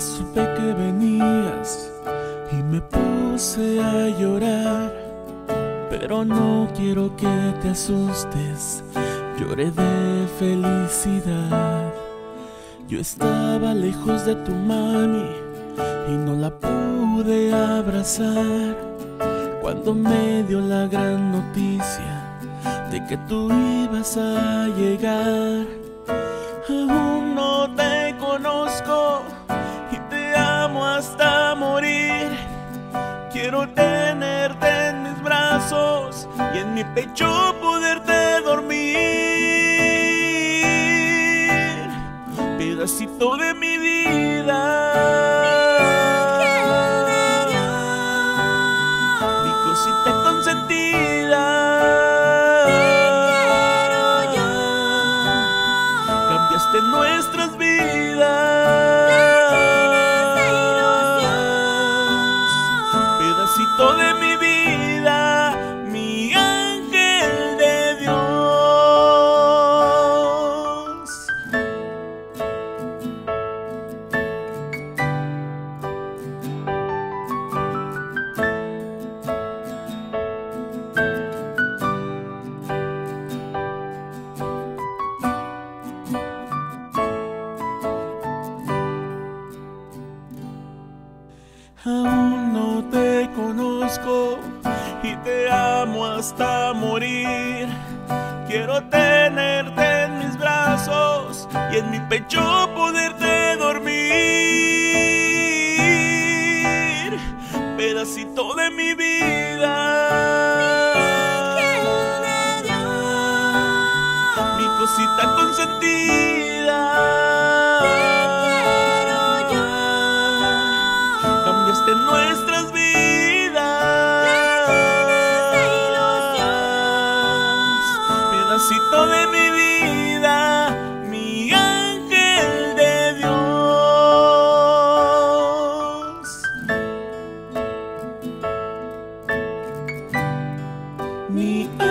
supe que venías y me puse a llorar, pero no quiero que te asustes, lloré de felicidad. Yo estaba lejos de tu mami y no la pude abrazar cuando me dio la gran noticia de que tú ibas a llegar. Aún no te conozco y te amo hasta morir. Quiero tenerte en mis brazos y en mi pecho poderte dormir. Pedacito de mi vida, mi cosita consentida, cambiaste nuestras vidas. Pedacito de mi vida, mi ángel de Dios. Aún no te conozco y te amo hasta morir. Quiero tenerte en mis brazos y en mi pecho poderte dormir. Pedacito de mi vida, mi cosita consentida, cambiaste nuestras vidas. Pedacito de mi vida, mi ángel de Dios. Mi